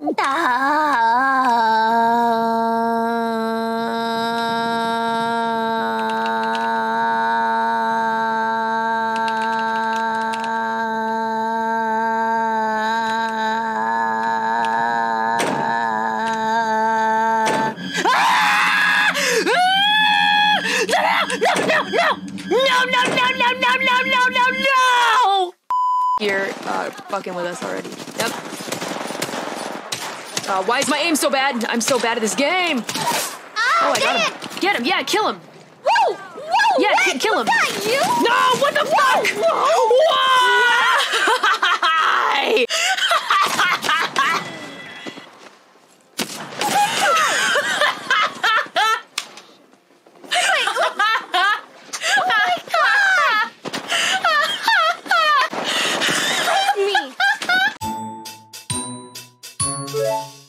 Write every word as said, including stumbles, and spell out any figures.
You're uh, fucking with us already. Yep. Uh, why is my aim so bad? I'm so bad at this game. Ah, oh, I got him. It. Get him. Yeah, kill him. Whoa! Whoa! Yeah, what? kill him. Was that you? No! What the Whoa, fuck? whoa. Why? Me.